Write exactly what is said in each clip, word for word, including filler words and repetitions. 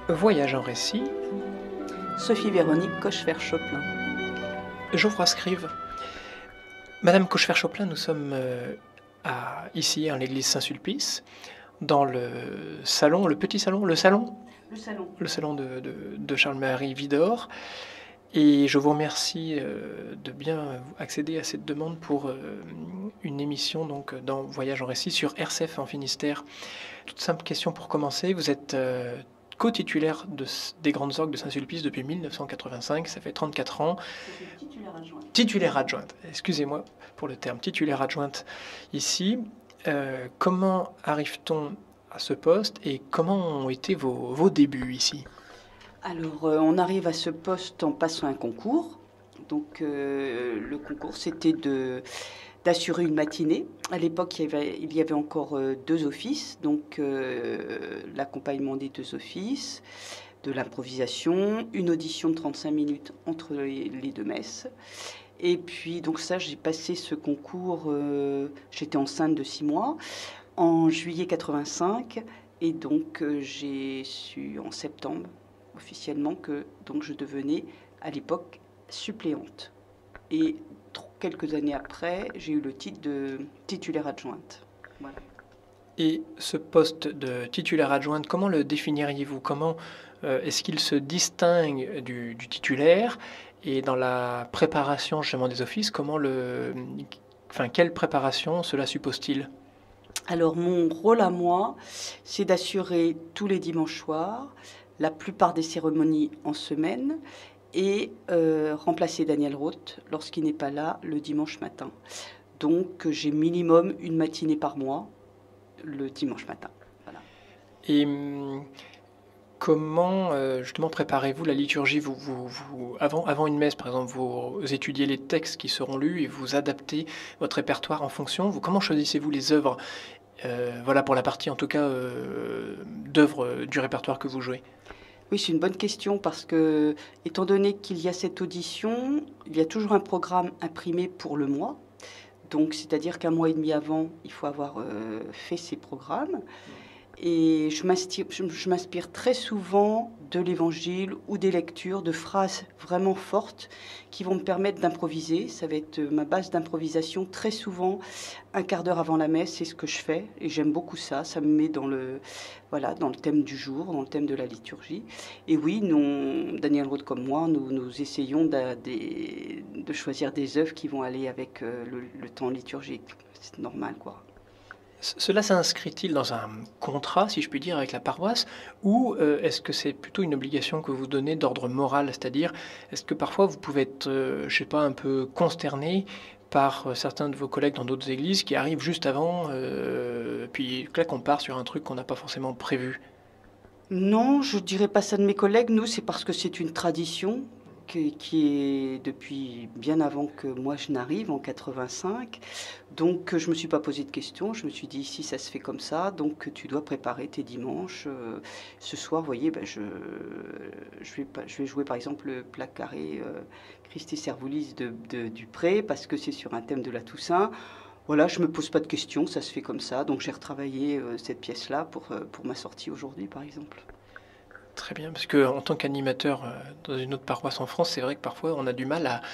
Voyage en récit. Sophie-Véronique Cochefer-Choplin. Geoffroy Scrive. Madame Cochefer-Choplin, nous sommes euh, à, ici, à l'église Saint-Sulpice, dans le salon, le petit salon, le salon Le salon. Le salon de, de, de Charles-Marie Widor. Et je vous remercie euh, de bien accéder à cette demande pour euh, une émission donc, dans Voyage en récit sur R C F en Finistère. Toute simple question pour commencer. Vous êtes euh, co-titulaire de, des Grandes Orgues de Saint-Sulpice depuis mille neuf cent quatre-vingt-cinq, ça fait trente-quatre ans. Titulaire adjointe. Titulaire adjointe, excusez-moi pour le terme, titulaire adjointe ici. Euh, comment arrive-t-on à ce poste et comment ont été vos, vos débuts ici ? Alors, euh, on arrive à ce poste en passant un concours. Donc, euh, le concours, c'était de, d'assurer une matinée. À l'époque, il y avait, il y avait encore euh, deux offices. Donc, euh, l'accompagnement des deux offices, de l'improvisation, une audition de trente-cinq minutes entre les, les deux messes. Et puis, donc ça, j'ai passé ce concours, euh, j'étais enceinte de six mois, en juillet quatre-vingt-cinq. Et donc, euh, j'ai su en septembre, officiellement, que donc, je devenais, à l'époque, suppléante. Et quelques années après, j'ai eu le titre de titulaire adjointe. Voilà. Et ce poste de titulaire adjointe, comment le définiriez-vous ? Comment euh, est-ce qu'il se distingue du, du titulaire ? Et dans la préparation justement des offices, comment le, enfin, quelle préparation cela suppose-t-il ? Alors, mon rôle à moi, c'est d'assurer tous les dimanches soirs, la plupart des cérémonies en semaine, et euh, remplacer Daniel Roth lorsqu'il n'est pas là le dimanche matin. Donc, j'ai minimum une matinée par mois, le dimanche matin. Voilà. Et hum, comment euh, justement préparez-vous la liturgie vous, vous, vous, avant, avant une messe, par exemple, vous étudiez les textes qui seront lus et vous adaptez votre répertoire en fonction. Vous, comment choisissez-vous les œuvres euh, voilà pour la partie en tout cas euh, d'œuvres du répertoire que vous jouez. Oui, c'est une bonne question parce que, étant donné qu'il y a cette audition, il y a toujours un programme imprimé pour le mois. Donc, c'est-à-dire qu'un mois et demi avant, il faut avoir euh, fait ces programmes. Et je m'inspire, je m'inspire très souvent de l'évangile ou des lectures, de phrases vraiment fortes qui vont me permettre d'improviser. Ça va être ma base d'improvisation. Très souvent, un quart d'heure avant la messe, c'est ce que je fais. Et j'aime beaucoup ça. Ça me met dans le, voilà, dans le thème du jour, dans le thème de la liturgie. Et oui, nous, Daniel Roth comme moi, nous, nous essayons de, de, de choisir des œuvres qui vont aller avec le, le temps liturgique. C'est normal, quoi. Cela s'inscrit-il dans un contrat, si je puis dire, avec la paroisse, ou euh, est-ce que c'est plutôt une obligation que vous donnez d'ordre moral, c'est-à-dire est-ce que parfois vous pouvez être, euh, je sais pas, un peu consterné par euh, certains de vos collègues dans d'autres églises qui arrivent juste avant, euh, puis là qu'on part sur un truc qu'on n'a pas forcément prévu? Non, je dirais pas ça de mes collègues. Nous, c'est parce que c'est une tradition qui, qui est depuis bien avant que moi je n'arrive, en quatre-vingt-cinq. Donc, je me suis pas posé de questions. Je me suis dit, si ça se fait comme ça, donc tu dois préparer tes dimanches. Euh, ce soir, vous voyez, ben, je, je, vais, pas, je vais jouer par exemple le plat carré euh, Christi Servoulis de, de Dupré, parce que c'est sur un thème de la Toussaint. Voilà, je me pose pas de questions, ça se fait comme ça. Donc j'ai retravaillé euh, cette pièce-là pour, euh, pour ma sortie aujourd'hui, par exemple. Très bien, parce qu'en tant qu'animateur euh, dans une autre paroisse en France, c'est vrai que parfois on a du mal à,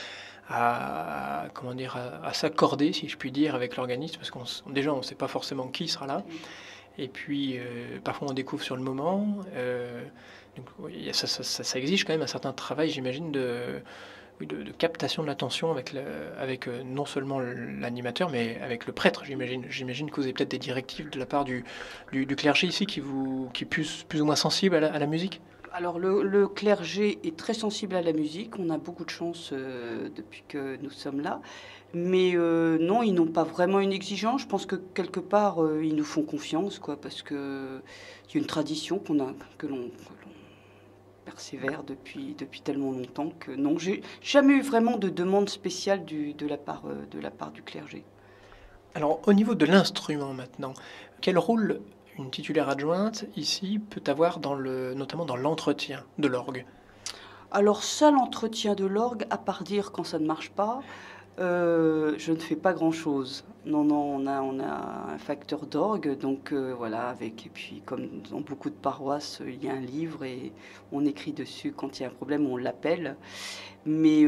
à comment dire, à, à s'accorder, si je puis dire, avec l'organisme, parce qu'on déjà on ne sait pas forcément qui sera là, et puis euh, parfois on découvre sur le moment. Euh, donc, oui, ça, ça, ça, ça exige quand même un certain travail, j'imagine, de, oui, de, de captation de l'attention avec, le, avec euh, non seulement l'animateur, mais avec le prêtre, j'imagine. J'imagine que vous avez peut-être des directives de la part du, du, du clergé ici qui vous qui est plus, plus ou moins sensible à la, à la musique. Alors le, le clergé est très sensible à la musique, on a beaucoup de chance euh, depuis que nous sommes là, mais euh, non, ils n'ont pas vraiment une exigence, je pense que quelque part euh, ils nous font confiance, quoi, parce qu'il y a une tradition qu'on a, que l'on persévère depuis, depuis tellement longtemps que non, j'ai jamais eu vraiment de demande spéciale du, de, la part, euh, de la part du clergé. Alors au niveau de l'instrument maintenant, quel rôle une titulaire adjointe, ici, peut avoir dans le, notamment dans l'entretien de l'orgue? Alors ça, l'entretien de l'orgue, à part dire quand ça ne marche pas, Euh, je ne fais pas grand-chose. Non, non, on a, on a un facteur d'orgue, donc euh, voilà, avec, et puis comme dans beaucoup de paroisses, il y a un livre et on écrit dessus quand il y a un problème, on l'appelle, mais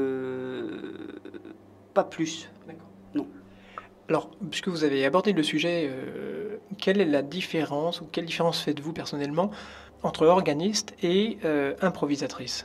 euh, pas plus. D'accord. Non. Alors, puisque vous avez abordé le sujet, euh, quelle est la différence, ou quelle différence faites-vous personnellement entre organiste et euh, improvisatrice?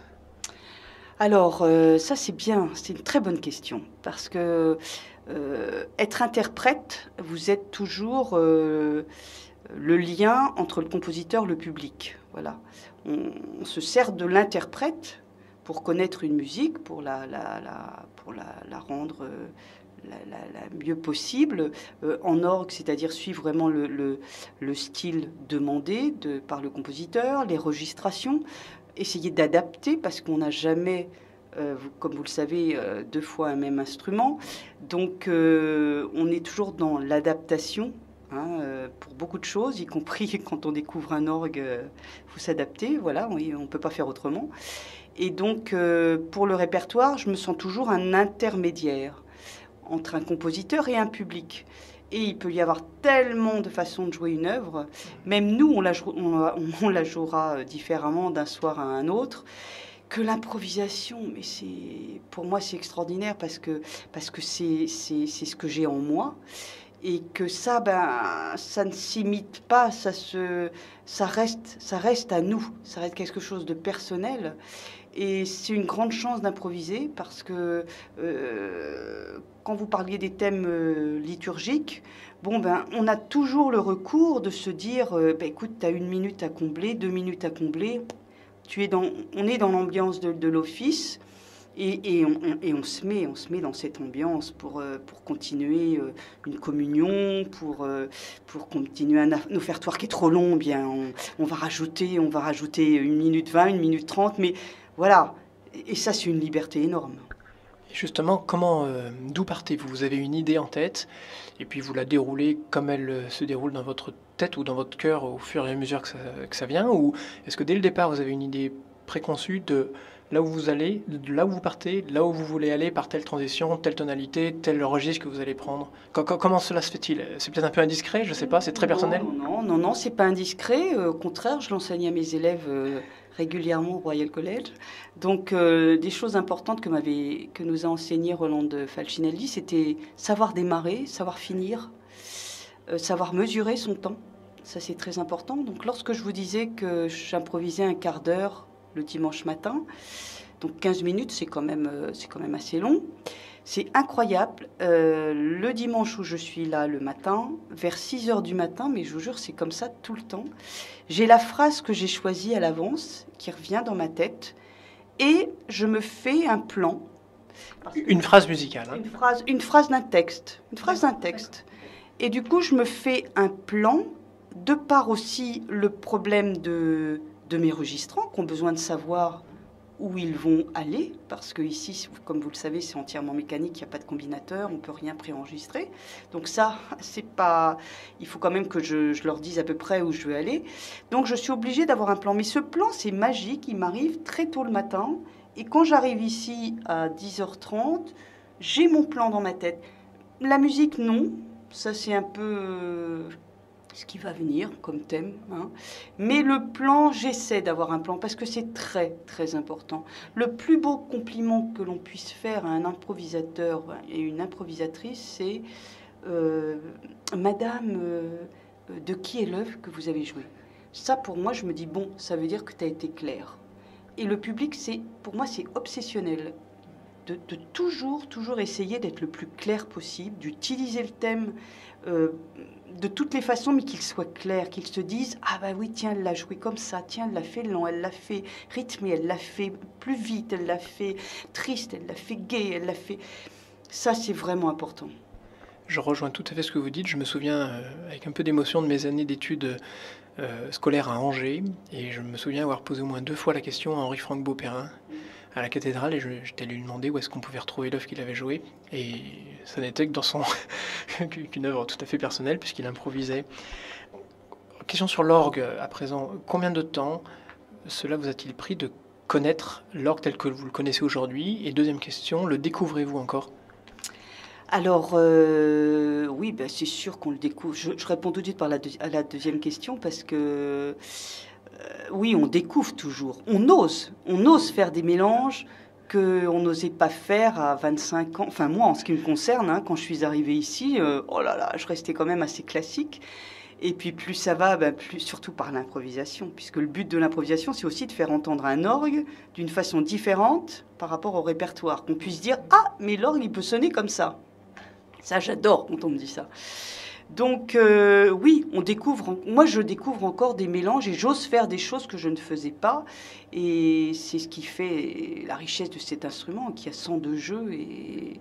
Alors, euh, ça c'est bien, c'est une très bonne question, parce que euh, être interprète, vous êtes toujours euh, le lien entre le compositeur et le public. Voilà. On, on se sert de l'interprète pour connaître une musique, pour la, la, la pour la, la rendre euh, la, la, la, mieux possible, euh, en orgue, c'est-à-dire suivre vraiment le, le, le style demandé de, par le compositeur, les registrations, essayer d'adapter, parce qu'on n'a jamais, euh, vous, comme vous le savez, euh, deux fois un même instrument. Donc euh, on est toujours dans l'adaptation. Hein, euh, pour beaucoup de choses, y compris quand on découvre un orgue, il euh, faut s'adapter, voilà, on ne peut pas faire autrement. Et donc, euh, pour le répertoire, je me sens toujours un intermédiaire entre un compositeur et un public. Et il peut y avoir tellement de façons de jouer une œuvre, même nous, on la, jou- on, on la jouera différemment d'un soir à un autre, que l'improvisation, mais c'est, pour moi, c'est extraordinaire parce que, parce que c'est, c'est, c'est ce que j'ai en moi. Et que ça, ben, ça ne s'imite pas, ça, se, ça, reste, ça reste à nous, ça reste quelque chose de personnel. Et c'est une grande chance d'improviser parce que euh, quand vous parliez des thèmes euh, liturgiques, bon, ben, on a toujours le recours de se dire, euh, ben, écoute, tu as une minute à combler, deux minutes à combler, tu es dans, on est dans l'ambiance de, de l'office. Et, et, on, et on se met, on se met dans cette ambiance pour, euh, pour continuer euh, une communion, pour, euh, pour continuer un offertoire qui est trop long. Bien, on, on va rajouter, on va rajouter une minute vingt, une minute trente, mais voilà. Et ça, c'est une liberté énorme. Et justement, comment, euh, d'où partez-vous? Vous avez une idée en tête, et puis vous la déroulez comme elle euh, se déroule dans votre tête ou dans votre cœur au fur et à mesure que ça, que ça vient, ou est-ce que dès le départ, vous avez une idée préconçue de là où vous allez, de là où vous partez, là où vous voulez aller par telle transition, telle tonalité, tel registre que vous allez prendre? Co- co- Comment cela se fait-il? C'est peut-être un peu indiscret, je ne sais pas, c'est très personnel. Non, non, non, non, c'est pas indiscret. Euh, au contraire, je l'enseigne à mes élèves euh, régulièrement au Royal College. Donc, euh, des choses importantes que, m'avait, que nous a enseigné Roland de Falcinelli, c'était savoir démarrer, savoir finir, euh, savoir mesurer son temps. Ça, c'est très important. Donc, lorsque je vous disais que j'improvisais un quart d'heure le dimanche matin, donc quinze minutes, c'est quand même, euh, c'est quand même assez long. C'est incroyable. Euh, le dimanche où je suis là le matin, vers six heures du matin, mais je vous jure, c'est comme ça tout le temps, j'ai la phrase que j'ai choisie à l'avance, qui revient dans ma tête, et je me fais un plan. Une phrase musicale. Hein. Une phrase, une phrase d'un texte. Une phrase d'un texte. Et du coup, je me fais un plan, de par aussi le problème de, de mes registrants, qui ont besoin de savoir où ils vont aller, parce que ici, comme vous le savez, c'est entièrement mécanique, il n'y a pas de combinateur, on ne peut rien préenregistrer. Donc ça, c'est pas... Il faut quand même que je, je leur dise à peu près où je veux aller. Donc je suis obligée d'avoir un plan. Mais ce plan, c'est magique, il m'arrive très tôt le matin. Et quand j'arrive ici à dix heures trente, j'ai mon plan dans ma tête. La musique, non. Ça, c'est un peu... Euh, ce qui va venir comme thème. Hein. Mais le plan, j'essaie d'avoir un plan parce que c'est très, très important. Le plus beau compliment que l'on puisse faire à un improvisateur et une improvisatrice, c'est euh, « Madame, euh, de qui est l'œuvre que vous avez jouée ?» Ça, pour moi, je me dis « Bon, ça veut dire que tu as été clair. » Et le public, c'est, pour moi, c'est obsessionnel. De, de toujours, toujours essayer d'être le plus clair possible, d'utiliser le thème euh, de toutes les façons, mais qu'il soit clair, qu'ils se disent « Ah bah oui, tiens, elle l'a joué comme ça, tiens, elle l'a fait lent, elle l'a fait rythmé, elle l'a fait plus vite, elle l'a fait triste, elle l'a fait gai, elle l'a fait... » Ça, c'est vraiment important. Je rejoins tout à fait ce que vous dites. Je me souviens euh, avec un peu d'émotion de mes années d'études euh, scolaires à Angers, et je me souviens avoir posé au moins deux fois la question à Henri-Franck Beauperrin, à la cathédrale, et j'étais allé lui demander où est-ce qu'on pouvait retrouver l'œuvre qu'il avait jouée, et ça n'était que dans son qu'une œuvre tout à fait personnelle puisqu'il improvisait. Question sur l'orgue à présent. Combien de temps cela vous a-t-il pris de connaître l'orgue tel que vous le connaissez aujourd'hui? Et deuxième question, le découvrez-vous encore? Alors, euh, oui, ben, c'est sûr qu'on le découvre. Je, je réponds tout de suite par la deux- à la deuxième question parce que, euh, oui, on découvre toujours. On ose. On ose faire des mélanges qu'on n'osait pas faire à vingt-cinq ans. Enfin, moi, en ce qui me concerne, hein, quand je suis arrivée ici, euh, oh là là, je restais quand même assez classique. Et puis, plus ça va, ben, plus, surtout par l'improvisation, puisque le but de l'improvisation, c'est aussi de faire entendre un orgue d'une façon différente par rapport au répertoire. Qu'on puisse dire, ah, mais l'orgue, il peut sonner comme ça. Ça, j'adore quand on me dit ça. Donc, euh, oui, on découvre. Moi, je découvre encore des mélanges et j'ose faire des choses que je ne faisais pas. Et c'est ce qui fait la richesse de cet instrument, qui a cent deux jeux. Et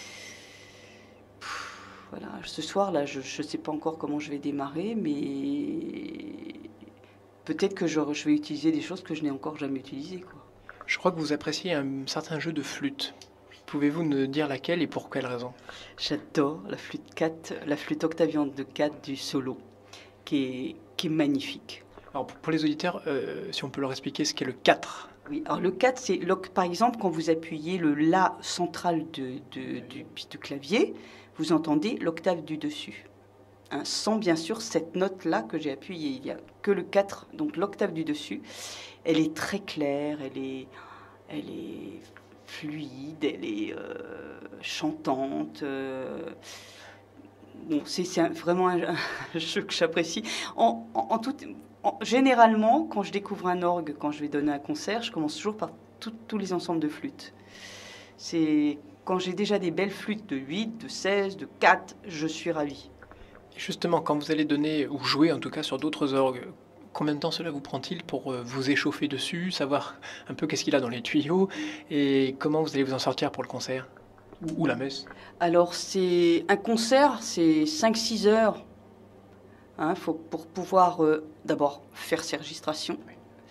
Pff, voilà, ce soir, là, je ne sais pas encore comment je vais démarrer, mais peut-être que je, je vais utiliser des choses que je n'ai encore jamais utilisées, quoi. Je crois que vous appréciez un certain jeu de flûte. Pouvez-vous nous dire laquelle et pour quelle raison? J'adore la flûte quatre, la flûte octaviante de quatre du solo, qui est, qui est magnifique. Alors pour pour les auditeurs, euh, si on peut leur expliquer ce qu'est le quatre. Oui, alors le quatre, c'est l'oc- par exemple quand vous appuyez le La central de, de- du, du clavier, vous entendez l'octave du dessus. Hein, sans bien sûr cette note-là que j'ai appuyée. Il n'y a que le quatre, donc l'octave du dessus. Elle est très claire, elle est, elle est fluide, elle est euh, chantante. euh, Bon, c'est c'est un- vraiment un, un jeu que j'apprécie. En, en- en tout, en- généralement, quand je découvre un orgue, quand je vais donner un concert, je commence toujours par tout- tous les ensembles de flûtes. C'est quand j'ai déjà des belles flûtes de huit, de seize, de quatre, je suis ravie. Et justement, quand vous allez donner, ou jouer en tout cas sur d'autres orgues, combien de temps cela vous prend-il pour euh, vous échauffer dessus, savoir un peu qu'est-ce qu'il a dans les tuyaux et comment vous allez vous en sortir pour le concert ou, ou la messe? Alors, c'est un concert, c'est cinq six heures, hein, faut, pour pouvoir euh, d'abord faire ses registrations.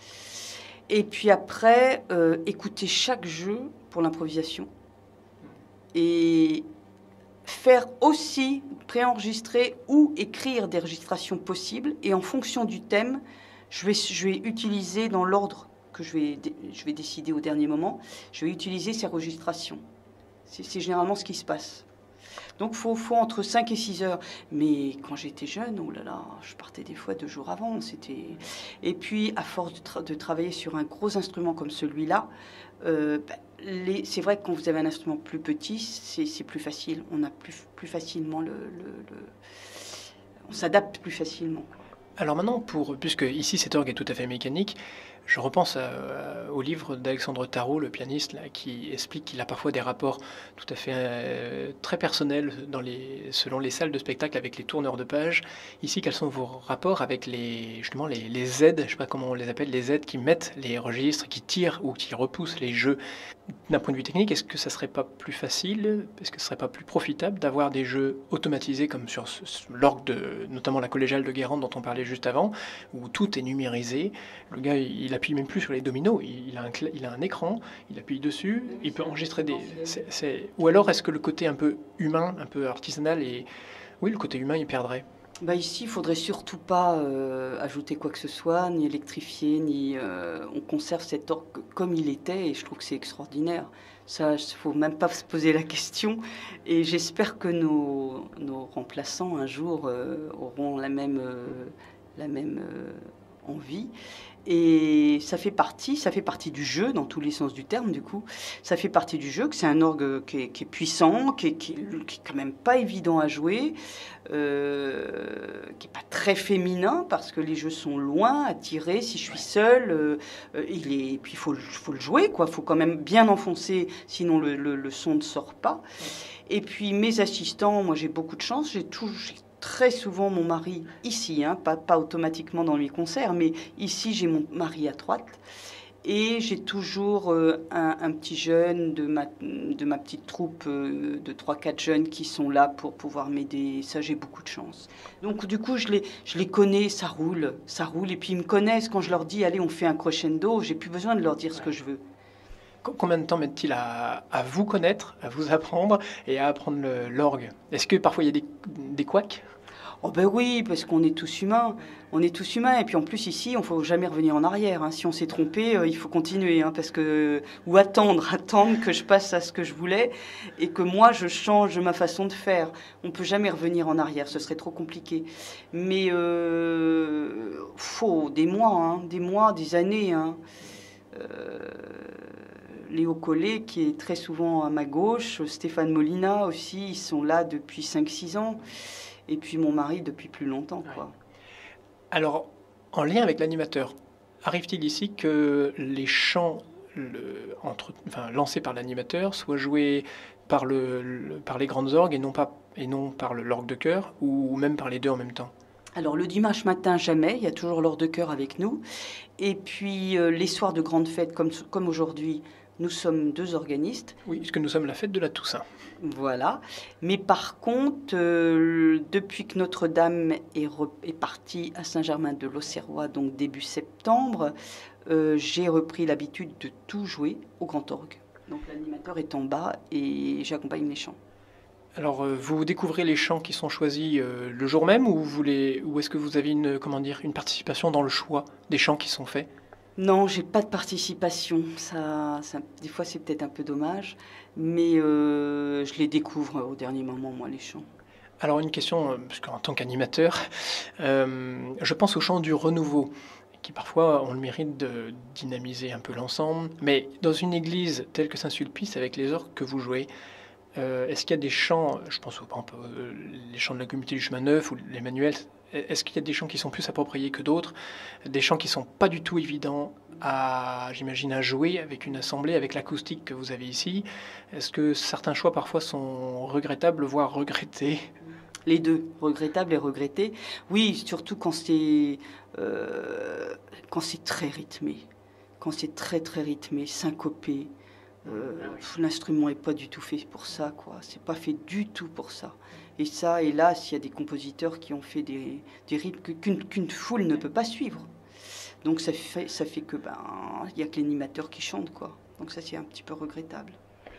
Et puis après, euh, écouter chaque jeu pour l'improvisation. Et faire aussi préenregistrer ou écrire des registrations possibles. Et en fonction du thème, je vais, je vais utiliser dans l'ordre que je vais, dé- je vais décider au dernier moment, je vais utiliser ces registrations. C'est c'est généralement ce qui se passe. Donc, il faut, faut entre cinq et six heures. Mais quand j'étais jeune, oh là là, je partais des fois deux jours avant. C'était... Et puis, à force de, tra- de travailler sur un gros instrument comme celui-là, euh, bah, les... c'est vrai que quand vous avez un instrument plus petit, c'est c'est plus facile. On a plus, plus facilement le, le- le- On s'adapte plus facilement. Alors maintenant, pour, puisque ici cet orgue est tout à fait mécanique, je repense à- au livre d'Alexandre Tarot, le pianiste, là, qui explique qu'il a parfois des rapports tout à fait euh, très personnels dans les, selon les salles de spectacle avec les tourneurs de pages. Ici, quels sont vos rapports avec les, justement les, les aides, je ne sais pas comment on les appelle, les aides qui mettent les registres, qui tirent ou qui repoussent les jeux? D'un point de vue technique, est-ce que ça serait pas plus facile, est-ce que ce serait pas plus profitable d'avoir des jeux automatisés comme sur ce- ce- l'orgue, de, notamment la collégiale de Guérande dont on parlait juste avant, où tout est numérisé. Le gars, il appuie même plus sur les dominos, il, il a, un, cla- il a un écran, il appuie dessus, il peut enregistrer des... c'est- c'est- Ou alors est-ce que le côté un peu humain, un peu artisanal, et oui, le côté humain, il perdrait? Bah ici, il faudrait surtout pas euh, ajouter quoi que ce soit, ni électrifier, ni euh, on conserve cet orgue comme il était, et je trouve que c'est extraordinaire. Ça, il faut même pas se poser la question. Et j'espère que nos, nos remplaçants un jour euh, auront la même euh, la même euh, envie. Et ça fait partie, ça fait partie du jeu dans tous les sens du terme. Du coup, ça fait partie du jeu. Que c'est un orgue qui est, qui est puissant, qui est, qui, est, qui est quand même pas évident à jouer. Euh, qui n'est pas très féminin parce que les jeux sont loin à tirer. Si je suis seule, euh, euh, il est, et puis il faut, le- faut le jouer, quoi. Il faut quand même bien enfoncer, sinon le, le- le son ne sort pas. Et puis mes assistants, moi j'ai beaucoup de chance, j'ai tout, j'ai très souvent mon mari ici, hein, pas, pas automatiquement dans les concerts, mais ici j'ai mon mari à droite. Et j'ai toujours euh, un, un petit jeune de ma, de ma petite troupe euh, de trois quatre jeunes qui sont là pour pouvoir m'aider. Ça, j'ai beaucoup de chance. Donc, du coup, je les, je les connais, ça roule, ça roule. Et puis, ils me connaissent. Quand je leur dis, allez, on fait un crescendo, j'ai plus besoin de leur dire ce que je veux. Co- Combien de temps met-il à, à vous connaître, à vous apprendre et à apprendre le- l'orgue? Est-ce que parfois il y a des, des couacs? Oh ben oui, parce qu'on est tous humains. On est tous humains. Et puis en plus, ici, on ne faut jamais revenir en arrière. Hein. Si on s'est trompé, euh, il faut continuer. Hein, parce que... Ou attendre, attendre que je passe à ce que je voulais et que moi, je change ma façon de faire. On ne peut jamais revenir en arrière. Ce serait trop compliqué. Mais euh, faut des mois, hein, des mois, des années. Hein. Euh, Léo Collet, qui est très souvent à ma gauche, Stéphane Molina aussi, ils sont là depuis cinq six ans. Et puis mon mari depuis plus longtemps, quoi. Ouais. Alors, en lien avec l'animateur, arrive-t-il ici que les chants le, entre, enfin, lancés par l'animateur soient joués par, le, le, par les grandes orgues et non, pas, et non par l'orgue de chœur, ou même par les deux en même temps? Alors le dimanche matin, jamais, il y a toujours l'orgue de chœur avec nous. Et puis euh, les soirs de grandes fêtes, comme, comme aujourd'hui, nous sommes deux organistes. Oui, puisque nous sommes la fête de la Toussaint. Voilà. Mais par contre, euh, depuis que Notre-Dame est, est partie à Saint-Germain-de-l'Auxerrois, donc début septembre, euh, j'ai repris l'habitude de tout jouer au grand orgue. Donc l'animateur est en bas et j'accompagne les chants. Alors, euh, vous découvrez les chants qui sont choisis euh, le jour même, ou, vous les, ou est-ce que vous avez une, comment dire, une participation dans le choix des chants qui sont faits? Non, j'ai pas de participation. Ça, ça des fois, c'est peut-être un peu dommage, mais euh, je les découvre au dernier moment, moi, les chants. Alors, une question, parce qu'en tant qu'animateur, euh, je pense aux chants du renouveau, qui parfois ont le mérite de dynamiser un peu l'ensemble. Mais dans une église telle que Saint-Sulpice, avec les orgues que vous jouez, euh, est-ce qu'il y a des chants, je pense par exemple, euh, les chants de la communauté du chemin neuf ou les manuels, est-ce qu'il y a des chants qui sont plus appropriés que d'autres, des chants qui sont pas du tout évidents à, j'imagine, à jouer avec une assemblée, avec l'acoustique que vous avez ici? Est-ce que certains choix parfois sont regrettables, voire regrettés? Les deux, regrettable et regretté. Oui, surtout quand c'est euh, quand c'est très rythmé, quand c'est très très rythmé, syncopé. Euh, L'instrument n'est pas du tout fait pour ça, quoi. C'est pas fait du tout pour ça. Et ça, hélas, il y a des compositeurs qui ont fait des, des rythmes qu'une qu'une foule ne peut pas suivre. Donc ça fait, ça fait que ben, il y a que l'animateur qui chante, quoi. Donc ça, c'est un petit peu regrettable.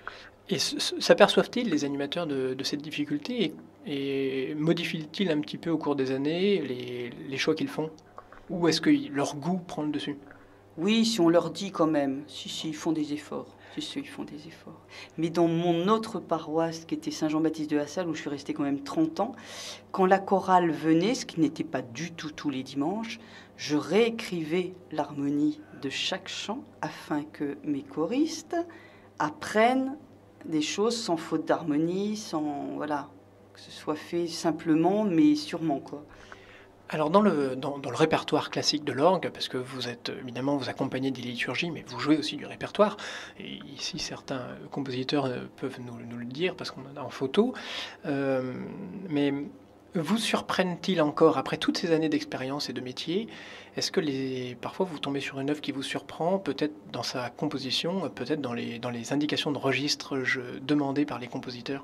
Et s'aperçoivent-ils, les animateurs, de, de cette difficulté, et, et modifient-ils un petit peu au cours des années les, les choix qu'ils font? Ou est-ce que leur goût prend le dessus? Oui, si on leur dit quand même, si, si, ils font des efforts. Si, si, ils font des efforts. Mais dans mon autre paroisse, qui était Saint-Jean-Baptiste de la Salle, où je suis restée quand même trente ans, quand la chorale venait, ce qui n'était pas du tout tous les dimanches, je réécrivais l'harmonie de chaque chant afin que mes choristes apprennent des choses sans faute d'harmonie, sans, voilà, que ce soit fait simplement, mais sûrement, quoi. Alors dans le, dans, dans le répertoire classique de l'orgue, parce que vous êtes évidemment, vous accompagnez des liturgies, mais vous jouez aussi du répertoire, et ici certains compositeurs peuvent nous, nous le dire parce qu'on en a en photo, euh, mais vous surprennent-ils encore après toutes ces années d'expérience et de métier? Est-ce que les, parfois vous tombez sur une œuvre qui vous surprend, peut-être dans sa composition, peut-être dans les, dans les indications de registre je, demandées par les compositeurs?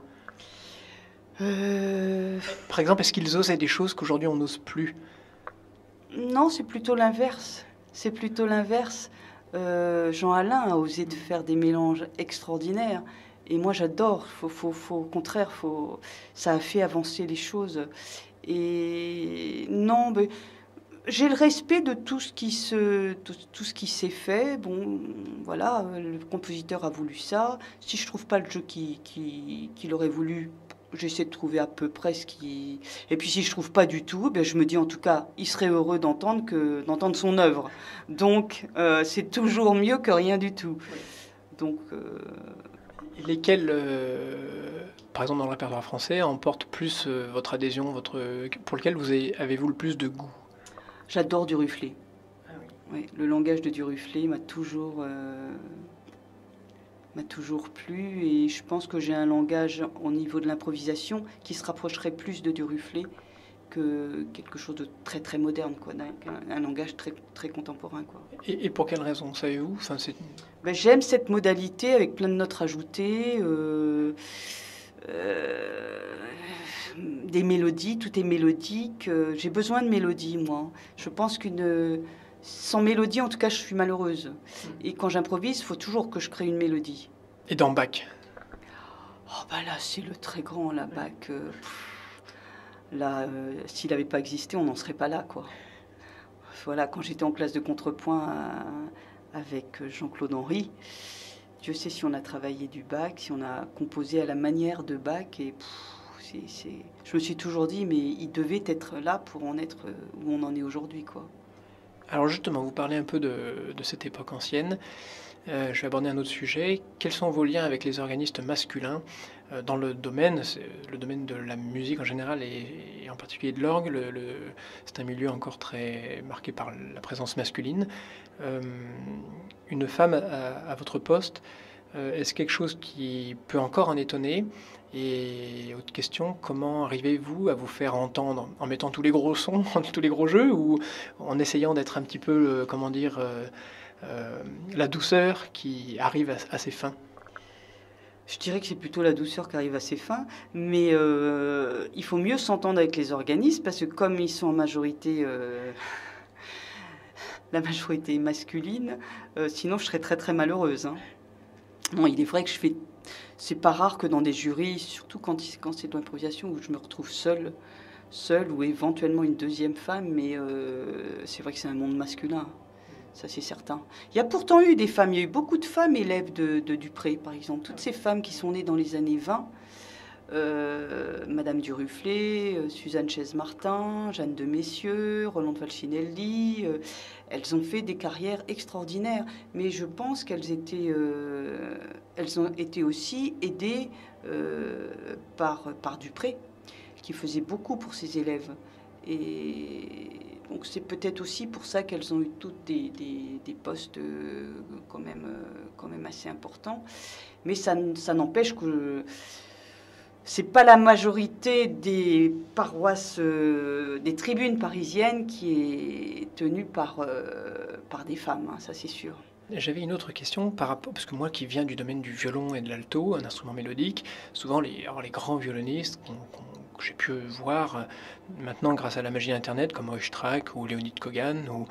Euh... Par exemple, est-ce qu'ils osaient des choses qu'aujourd'hui on n'ose plus? Non, c'est plutôt l'inverse. C'est plutôt l'inverse. Euh, Jean Alain a osé de faire des mélanges extraordinaires. Et moi, j'adore. Faut, faut, faut, au contraire, faut, ça a fait avancer les choses. Et non, mais j'ai le respect de tout ce qui se, tout, tout ce qui s'est fait. Bon, voilà, le compositeur a voulu ça. Si je trouve pas le jeu qu'il qui, qui aurait voulu, j'essaie de trouver à peu près ce qui... Et puis si je trouve pas du tout, ben je me dis en tout cas, il serait heureux d'entendre que d'entendre son œuvre. Donc euh, c'est toujours mieux que rien du tout. Donc euh... lesquels, euh, par exemple dans le répertoire français, emportent plus euh, votre adhésion, votre pour lequel vous avez-vous le plus de goût? J'adore Duruflé. Ah oui. Oui, le langage de Duruflé m'a toujours euh... m'a toujours plu et je pense que j'ai un langage au niveau de l'improvisation qui se rapprocherait plus de Duruflé que quelque chose de très très moderne, quoi, un, un langage très très contemporain, quoi. Et, et pour quelle raison, savez-vous? Enfin, c'est... Ben, j'aime cette modalité avec plein de notes rajoutées, euh, euh, des mélodies, tout est mélodique. Euh, j'ai besoin de mélodie, moi. Je pense qu'une sans mélodie, en tout cas, je suis malheureuse. Et quand j'improvise, il faut toujours que je crée une mélodie. Et dans Bach? Oh, bah là, c'est le très grand, la Bach. Euh, Là, euh, s'il n'avait pas existé, on n'en serait pas là, quoi. Voilà, quand j'étais en classe de contrepoint à, avec Jean-Claude Henry, Dieu sait si on a travaillé du Bach, si on a composé à la manière de Bach. Et pff, c'est, c'est... je me suis toujours dit, mais il devait être là pour en être où on en est aujourd'hui, quoi. Alors justement, vous parlez un peu de, de cette époque ancienne. Euh, je vais aborder un autre sujet. Quels sont vos liens avec les organistes masculins euh, dans le domaine, le domaine de la musique en général et, et en particulier de l'orgue? le, le, C'est un milieu encore très marqué par la présence masculine. Euh, une femme à, à votre poste, euh, est-ce quelque chose qui peut encore en étonner? Et autre question, comment arrivez-vous à vous faire entendre? En mettant tous les gros sons, tous les gros jeux, ou en essayant d'être un petit peu, euh, comment dire, euh, euh, la douceur qui arrive à, à ses fins? Je dirais que c'est plutôt la douceur qui arrive à ses fins, mais euh, il faut mieux s'entendre avec les organistes, parce que comme ils sont en majorité, euh, la majorité masculine, euh, sinon je serais très très malheureuse, hein. Bon, il est vrai que je fais... C'est pas rare que dans des jurys, surtout quand, quand c'est de l'improvisation, où je me retrouve seule, seule ou éventuellement une deuxième femme, mais euh, c'est vrai que c'est un monde masculin, ça c'est certain. Il y a pourtant eu des femmes, il y a eu beaucoup de femmes élèves de, de Dupré, par exemple. Toutes ces femmes qui sont nées dans les années vingt, euh, Madame Duruflé, euh, Suzanne Chaise-Martin, Jeanne de Messieux, Rolande Falcinelli, euh, elles ont fait des carrières extraordinaires, mais je pense qu'elles étaient, euh, elles ont été aussi aidées euh, par, par Dupré, qui faisait beaucoup pour ses élèves. Et donc c'est peut-être aussi pour ça qu'elles ont eu toutes des, des, des postes euh, quand, même, euh, quand même assez importants. Mais ça, ça n'empêche que c'est pas la majorité des paroisses, euh, des tribunes parisiennes qui est tenue par, euh, par des femmes, hein, ça c'est sûr. J'avais une autre question par rapport, parce que moi qui viens du domaine du violon et de l'alto, un instrument mélodique, souvent les, alors les grands violonistes qu'on, qu'on, que j'ai pu voir euh, maintenant grâce à la magie d'Internet, comme Oistrakh ou Léonid Kogan ou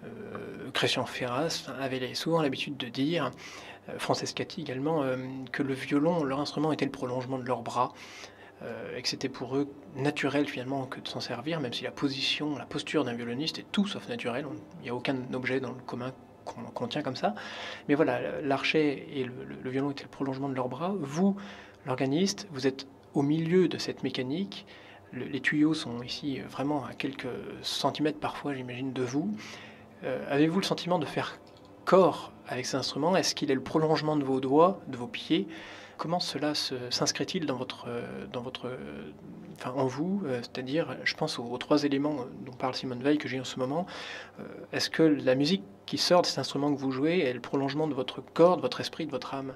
euh, Christian Ferras, avaient souvent l'habitude de dire, euh, Francescati également, euh, que le violon, leur instrument était le prolongement de leurs bras. Euh, et que c'était pour eux naturel finalement que de s'en servir, même si la position, la posture d'un violoniste est tout sauf naturelle. Il n'y a aucun objet dans le commun qu'on, qu'on tient comme ça. Mais voilà, l'archet et le, le, le violon étaient le prolongement de leurs bras. Vous, l'organiste, vous êtes au milieu de cette mécanique. Le, les tuyaux sont ici vraiment à quelques centimètres parfois, j'imagine, de vous. Euh, avez-vous le sentiment de faire corps avec cet instrument? Est-ce qu'il est le prolongement de vos doigts, de vos pieds? Comment cela se, s'inscrit-il dans votre, dans votre, enfin en vous, euh, c'est-à-dire, je pense aux, aux trois éléments dont parle Simone Weil que j'ai en ce moment. Euh, est-ce que la musique qui sort de cet instrument que vous jouez est le prolongement de votre corps, de votre esprit, de votre âme?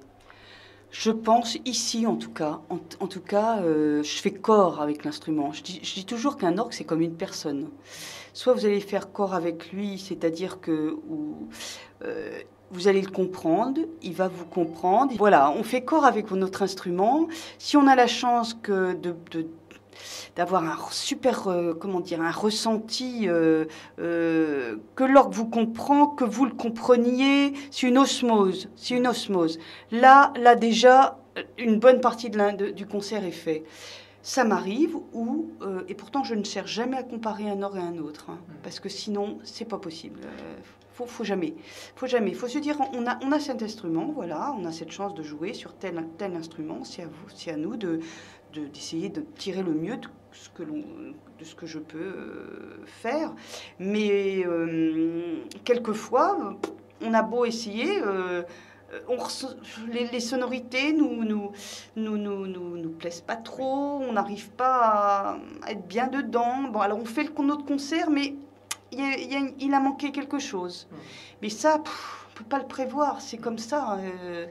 Je pense, ici en tout cas, en, en tout cas, euh, je fais corps avec l'instrument. Je dis, je dis toujours qu'un orgue, c'est comme une personne. Soit vous allez faire corps avec lui, c'est-à-dire que ou, euh, vous allez le comprendre, il va vous comprendre. Voilà, on fait corps avec notre instrument. Si on a la chance que de, de d'avoir un super, euh, comment dire, un ressenti, euh, euh, que l'orgue vous comprend, que vous le compreniez, c'est une osmose, c'est une osmose. Là, là déjà, une bonne partie de de, du concert est fait. Ça m'arrive, où, euh, et pourtant je ne cherche jamais à comparer un orgue à un autre, hein, parce que sinon, c'est pas possible. Euh, faut, faut jamais, faut jamais. Faut se dire, on a, on a cet instrument, voilà, on a cette chance de jouer sur tel, tel instrument, c'est à vous, c'est à nous de, de, d'essayer de tirer le mieux de ce que, l'on, de ce que je peux euh, faire. Mais euh, quelquefois, on a beau essayer, euh, on ressent, les, les sonorités nous nous, nous, nous, nous, nous plaisent pas trop, on n'arrive pas à être bien dedans. Bon, alors on fait le, notre concert, mais il, y a, il, y a, il a manqué quelque chose. Mmh. Mais ça, pff, on peut pas le prévoir, c'est comme ça. Euh...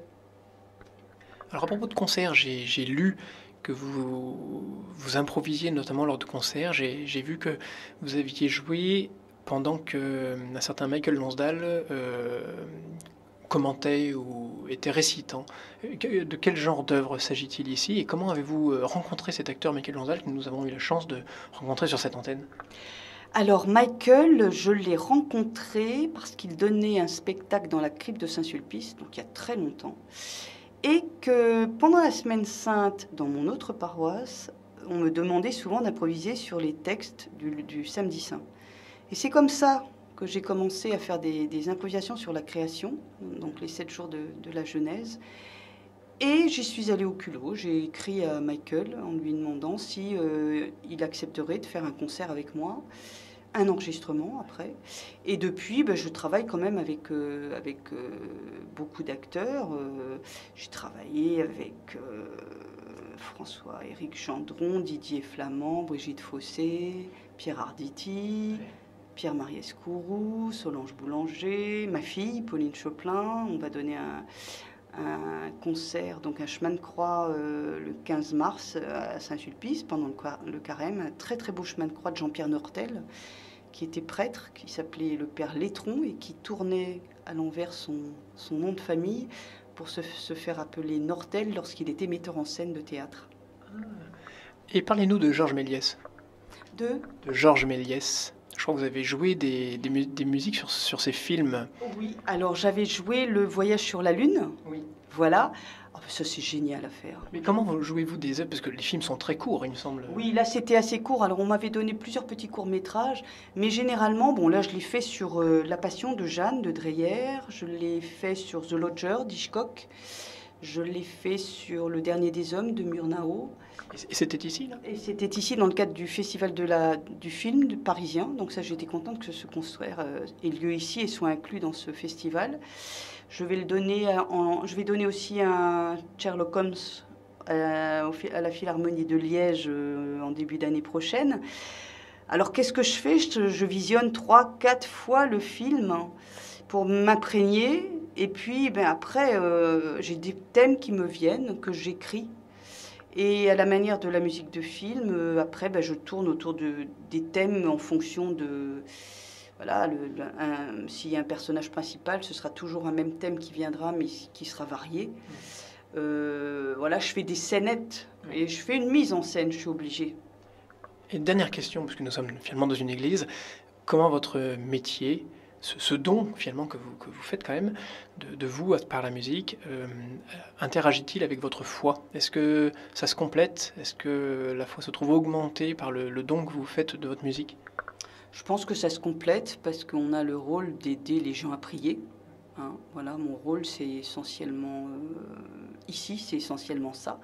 Alors à propos de concert, j'ai, j'ai lu que vous, vous improvisiez notamment lors de concerts. J'ai, j'ai vu que vous aviez joué pendant qu'un certain Michael Lonsdale euh, commentait ou était récitant. De quel genre d'œuvre s'agit-il ici et comment avez-vous rencontré cet acteur Michael Lonsdale que nous avons eu la chance de rencontrer sur cette antenne? Alors Michael, je l'ai rencontré parce qu'il donnait un spectacle dans la crypte de Saint-Sulpice, donc il y a très longtemps, et que pendant la Semaine Sainte, dans mon autre paroisse, on me demandait souvent d'improviser sur les textes du, du Samedi Saint. Et c'est comme ça que j'ai commencé à faire des, des improvisations sur la création, donc les sept jours de, de la Genèse. Et j'y suis allée au culot. J'ai écrit à Michael en lui demandant si euh, il accepterait de faire un concert avec moi, un enregistrement après. Et depuis, ben, je travaille quand même avec, euh, avec euh, beaucoup d'acteurs. Euh, j'ai travaillé avec euh, François-Éric Gendron, Didier Flamand, Brigitte Fossé, Pierre Arditi, Pierre-Marie Escourou, Solange Boulanger, ma fille, Pauline Choplin. On va donner un, un concert, donc un chemin de croix euh, le quinze mars à Saint-Sulpice, pendant le, le carême. Un très très beau chemin de croix de Jean-Pierre Nortel, qui était prêtre, qui s'appelait le père Létron et qui tournait à l'envers son, son nom de famille pour se, se faire appeler Nortel lorsqu'il était metteur en scène de théâtre. Et parlez-nous de Georges Méliès. De De Georges Méliès. Je crois que vous avez joué des, des, mu des musiques sur, sur ces films. Oui, alors j'avais joué Le Voyage sur la Lune. Oui. Voilà. Oh, ça, c'est génial à faire. Mais comment jouez-vous des œuvres? Parce que les films sont très courts, il me semble. Oui, là, c'était assez court. Alors, on m'avait donné plusieurs petits courts-métrages. Mais généralement, bon, là, je l'ai fait sur euh, La Passion de Jeanne de Dreyer. Je l'ai fait sur The Lodger d'Hitchcock. Je l'ai fait sur Le Dernier des Hommes de Murnau. Et c'était ici, là? Et c'était ici, dans le cadre du festival de la, du film de parisien. Donc ça, j'étais contente que ce concert euh, ait lieu ici et soit inclus dans ce festival. Je vais, le donner en, je vais donner aussi un Sherlock Holmes euh, à la Philharmonie de Liège euh, en début d'année prochaine. Alors, qu'est-ce que je fais? je, je visionne trois, quatre fois le film pour m'imprégner. Et puis, ben, après, euh, j'ai des thèmes qui me viennent, que j'écris. Et à la manière de la musique de film, euh, après, ben, je tourne autour de, des thèmes en fonction de... Voilà, s'il y a un personnage principal, ce sera toujours un même thème qui viendra, mais qui sera varié. Euh, voilà, je fais des scénettes et je fais une mise en scène, je suis obligée. Et dernière question, parce que nous sommes finalement dans une église, comment votre métier, ce, ce don finalement que vous, que vous faites quand même, de, de vous par la musique, euh, interagit-il avec votre foi? Est-ce que ça se complète? Est-ce que la foi se trouve augmentée par le, le don que vous faites de votre musique? Je pense que ça se complète parce qu'on a le rôle d'aider les gens à prier. Hein, voilà, mon rôle, c'est essentiellement euh, ici, c'est essentiellement ça.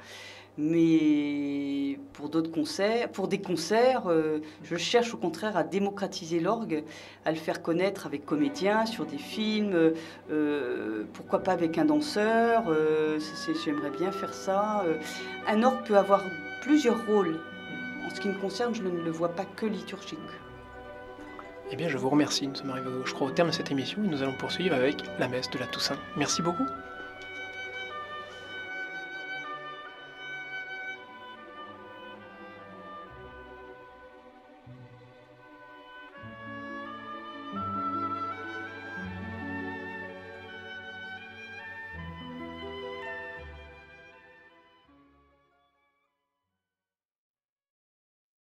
Mais pour d'autres concerts, pour des concerts, euh, je cherche au contraire à démocratiser l'orgue, à le faire connaître avec comédiens sur des films, euh, pourquoi pas avec un danseur. Euh, J'aimerais bien faire ça. Euh, un orgue peut avoir plusieurs rôles. En ce qui me concerne, je ne le vois pas que liturgique. Eh bien, je vous remercie. Nous sommes arrivés, je crois, au terme de cette émission et nous allons poursuivre avec la messe de la Toussaint. Merci beaucoup.